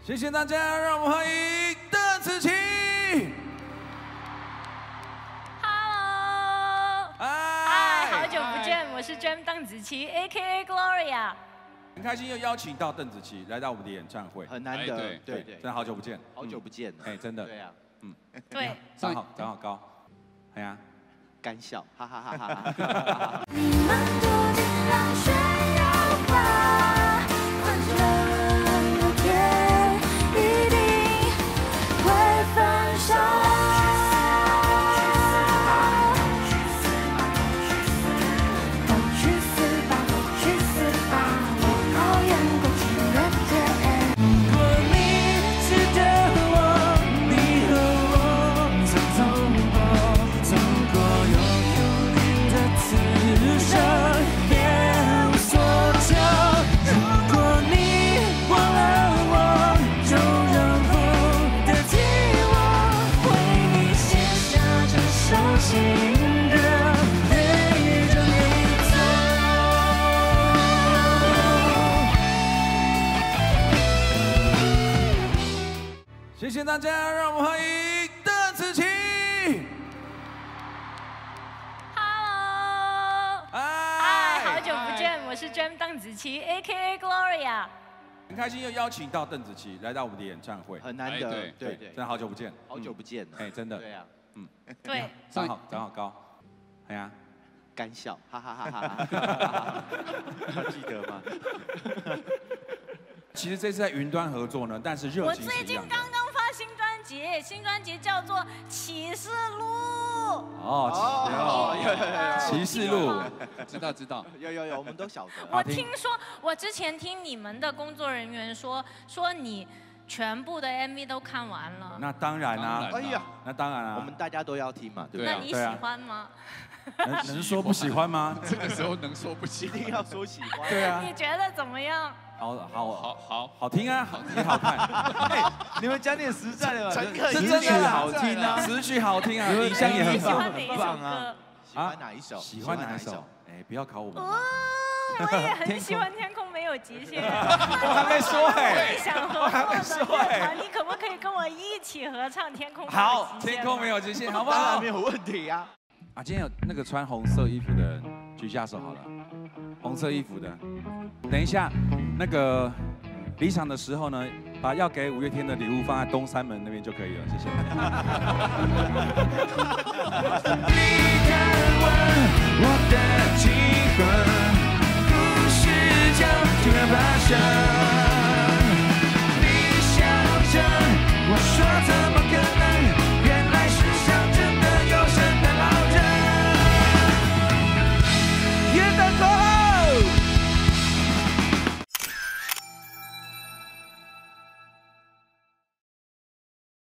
谢谢大家，让我们欢迎邓紫棋。 Hello， 嗨，好久不见，我是 Gem 邓紫棋 ，A.K.A. Gloria。很开心又邀请到邓紫棋来到我们的演唱会， 很难得，对， 真的好久不见， 好久不见了， 哎，真的， 对啊， 对， 长好高，哎呀， 干笑，哈哈哈哈哈哈。 谢谢大家，让我们欢迎邓紫棋。 Hello， 嗨，好久不见，我是 Gem 邓紫棋 ，A.K.A. Gloria。 很开心又邀请到邓紫棋来到我们的演唱会， 很难得，对， 真的好久不见， 好久不见了， 哎，真的， 对啊， 对， 长好高，哎呀， 干笑，哈哈哈哈哈哈，记得吗？ 其实这次在云端合作呢，但是热情是一样的。 我最近刚刚发新专辑，新专辑叫做《启示录》。 启示录， 知道， 有，我们都晓得。 我听说，我之前听你们的工作人员说你全部的 MV 都看完了。 那当然啊， 哎呀， 那当然啊， 我们大家都要听嘛，对不对？ 那你喜欢吗？ 能说不喜欢吗？ 这个时候能说不喜一定要说喜欢。 对啊。 你觉得怎么样？ 好听啊，也好看。 哎，你们讲点实在的吧， 是真的好听啊， 词曲好听啊，影像也很棒， 很棒啊。 喜欢哪一首？ 喜欢哪一首？哎，不要考我们。 我也很喜欢《天空没有极限》。 我还没说哎。 我也想合作的乐团，你可不可以跟我一起合唱《天空没有极限》？ 好，《天空没有极限》，好不好？ 当然没有问题啊。 啊，今天有那个穿红色衣服的人举下手好了，红色衣服的。等一下，那个离场的时候呢，把要给五月天的礼物放在东三门那边就可以了，谢谢。你敢问我的灵魂，故事将突然发生。